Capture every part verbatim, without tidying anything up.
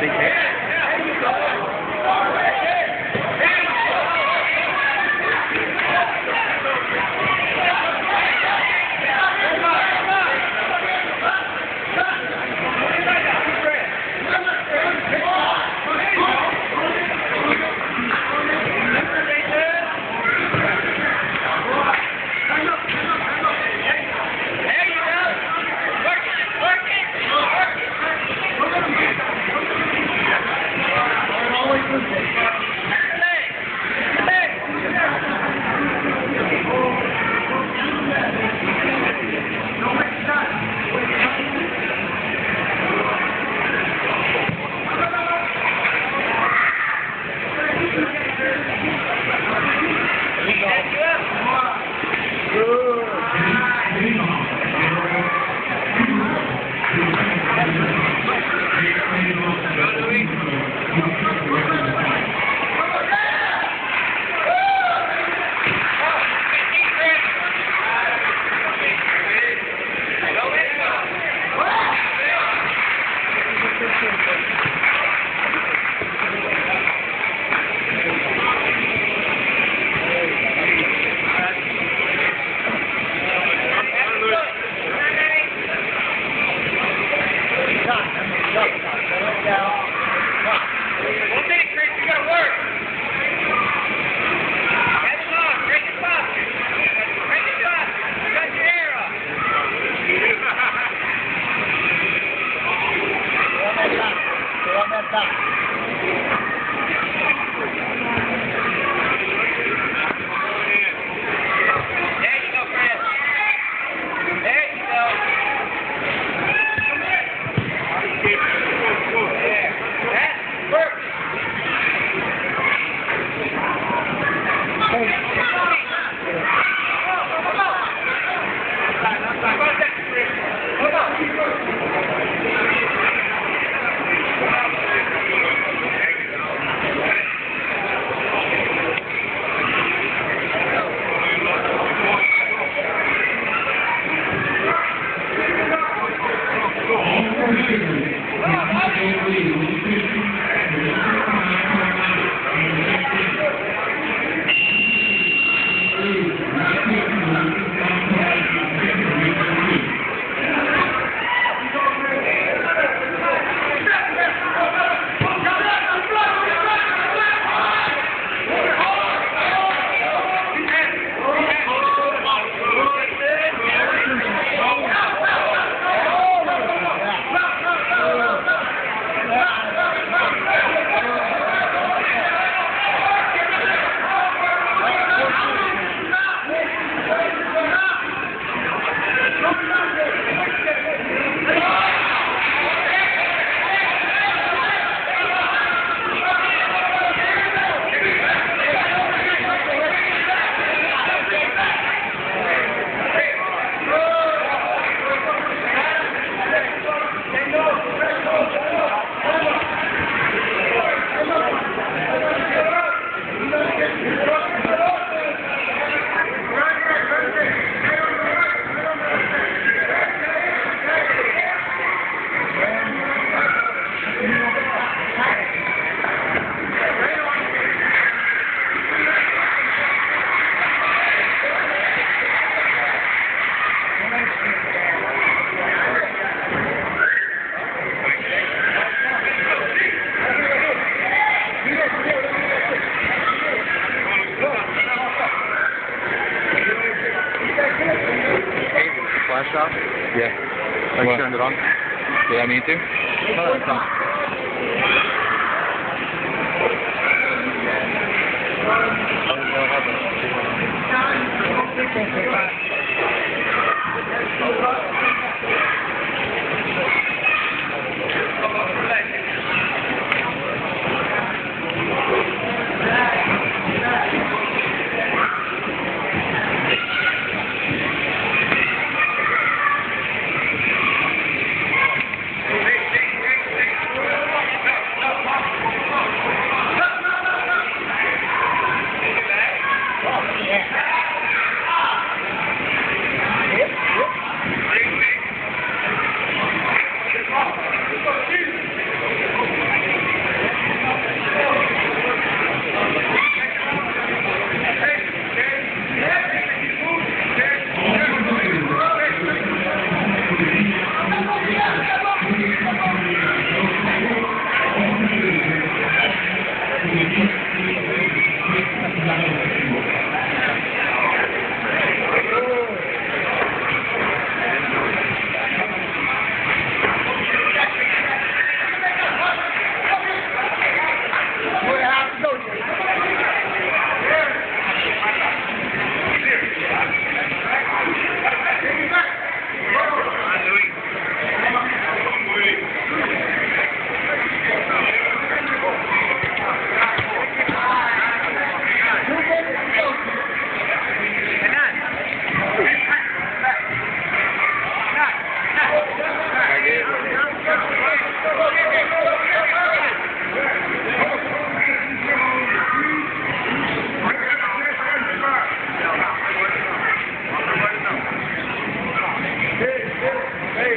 big hit. Flash off? Yeah. Like What? turned it on? Did I mean to? No, that's not.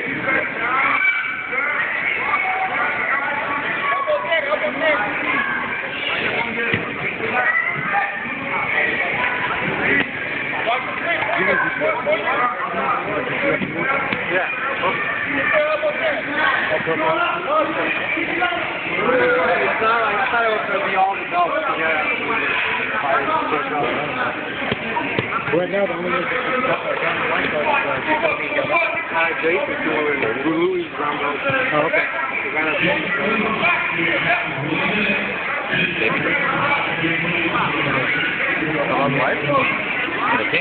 Yeah. It's not like, I thought it was going to be all the belts together. Right now, the only one that's got like down the line card is Uh, Jason's doing Louis round belts. Oh, okay. On life? Okay.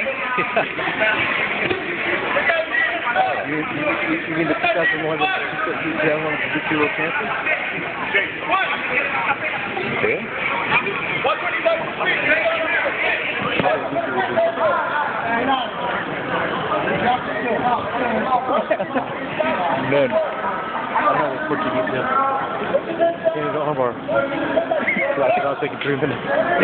You, you, you, you mean the two thousand one that you said one of the two world champions? Okay. None. I don't know what Portuguese now. Yeah, he's an armbar. So I think I was taking three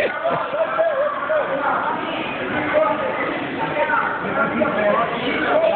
minutes.